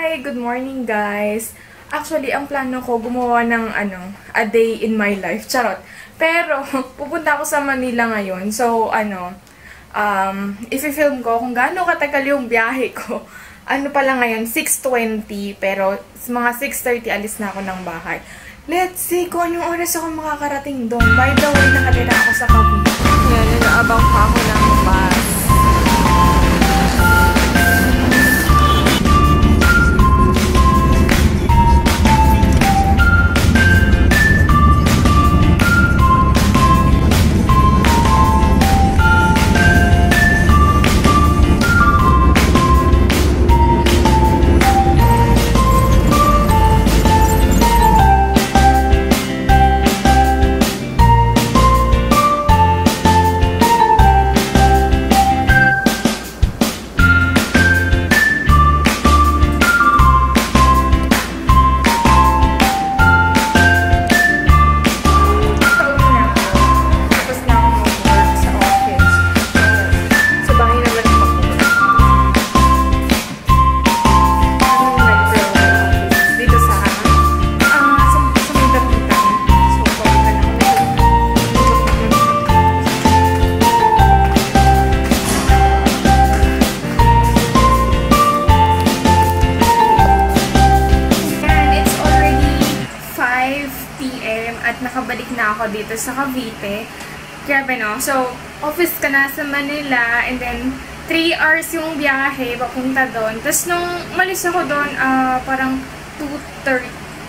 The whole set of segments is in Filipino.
Hi! Good morning, guys! Actually, ang plano ko, gumawa ng a day in my life. Charot. Pero, pupunta ako sa Manila ngayon. So, i-film ko kung gaano katagal yung biyahe ko. Ano pala ngayon, 6:20. Pero, mga 6:30 alis na ako ng bahay. Let's see kung anong oras ako makakarating doon. By the way, nakatira ako sa Cavite. Yan, naabang pa ako ng bus. At nakabalik na ako dito sa Cavite. Grabe, no? So, office ka na sa Manila, and then 3 hours yung biyahe papunta doon. Tapos nung malis ako doon, parang 2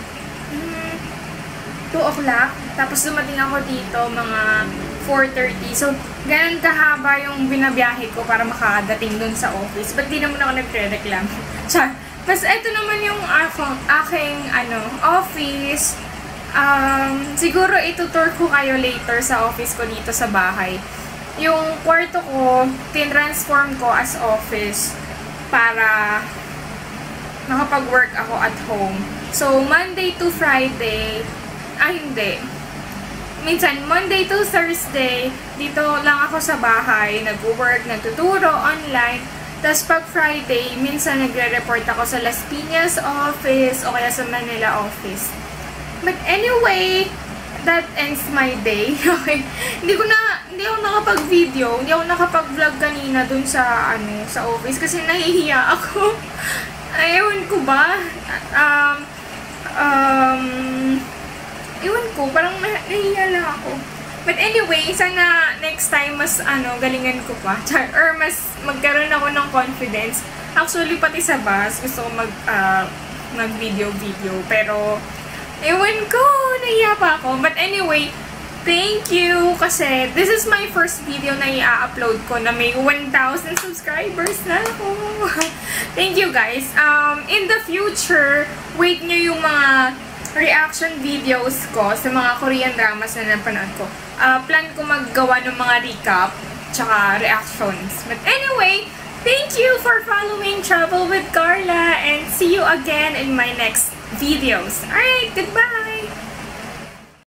o'clock. Tapos dumating ako dito mga 4:30. So, ganun kahaba yung binabiyahe ko para makadating doon sa office. Ba't di naman ako nagre-reklamo? Tapos eto naman yung aking office. Siguro itutour ko kayo later sa office ko dito sa bahay. Yung kwarto ko, tinransform ko as office para makapag-work ako at home. So, Monday to Friday, hindi. Minsan, Monday to Thursday, dito lang ako sa bahay, nag-work, nagtuturo online. Tapos pag Friday, minsan nagre-report ako sa Las Piñas office o kaya sa Manila office. But anyway, that ends my day. Okay. Hindi ako nakapag-video, hindi ako nakapag-vlog kanina dun sa sa office kasi nahihiya ako. Ewan ko ba? Ewan ko, parang nahihiya lang ako. But anyway, sana next time mas galingan ko pa. Or mas magkaroon ako ng confidence. Actually, pati sa bus, gusto ko mag-video. Pero ewan ko, nahiya pa ako. But anyway, thank you kasi this is my first video na i-upload ko na may 1,000 subscribers na ako. Thank you, guys. In the future, wait nyo yung mga reaction videos ko sa mga Korean dramas na napanood ko. Plan ko maggawa ng mga recap tsaka reactions. But anyway, thank you for following Travel with Carla and see you again in my next videos. Alright, goodbye!